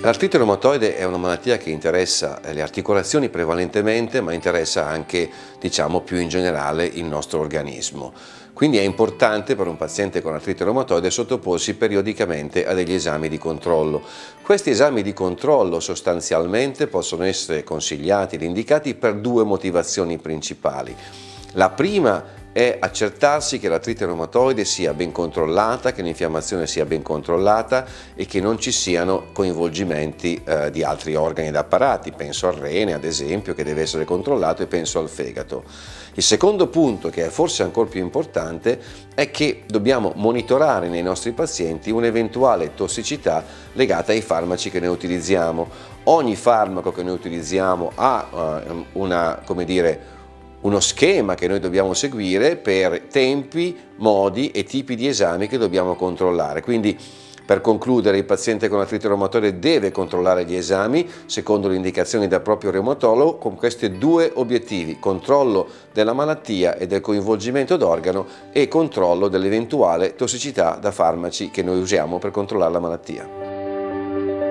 L'artrite reumatoide è una malattia che interessa le articolazioni prevalentemente, ma interessa anche, diciamo, più in generale il nostro organismo. Quindi è importante per un paziente con artrite reumatoide sottoporsi periodicamente a degli esami di controllo. Questi esami di controllo sostanzialmente possono essere consigliati ed indicati per due motivazioni principali. La prima è accertarsi che l'artrite reumatoide sia ben controllata, che l'infiammazione sia ben controllata e che non ci siano coinvolgimenti di altri organi ed apparati. Penso al rene, ad esempio, che deve essere controllato, e penso al fegato. Il secondo punto, che è forse ancora più importante, è che dobbiamo monitorare nei nostri pazienti un'eventuale tossicità legata ai farmaci che noi utilizziamo. Ogni farmaco che noi utilizziamo ha uno schema che noi dobbiamo seguire per tempi, modi e tipi di esami che dobbiamo controllare. Quindi, per concludere, il paziente con artrite reumatoide deve controllare gli esami secondo le indicazioni del proprio reumatologo con questi due obiettivi: controllo della malattia e del coinvolgimento d'organo e controllo dell'eventuale tossicità da farmaci che noi usiamo per controllare la malattia.